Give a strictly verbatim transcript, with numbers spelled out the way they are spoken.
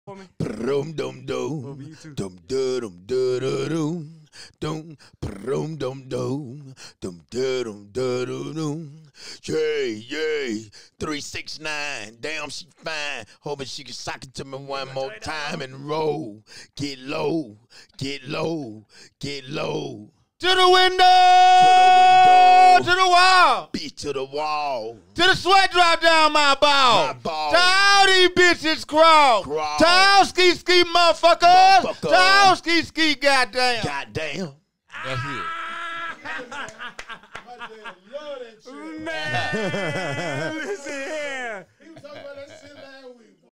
for me? Dum dum dum dum dum dum dum dum dum dum dum dum dum dum. Yay, yay, three six nine. Damn, she fine. Hoping she can sock it to me one more time and roll. Get low, get low, get low. To the window, To the window. to the wall, Bitch to the wall. to the sweat drop down my ball. My ball. To all these bitches crawl. Crawl. To all ski ski motherfuckers. Motherfucker. To all ski ski goddamn. Goddamn. That's it. Man, listen here.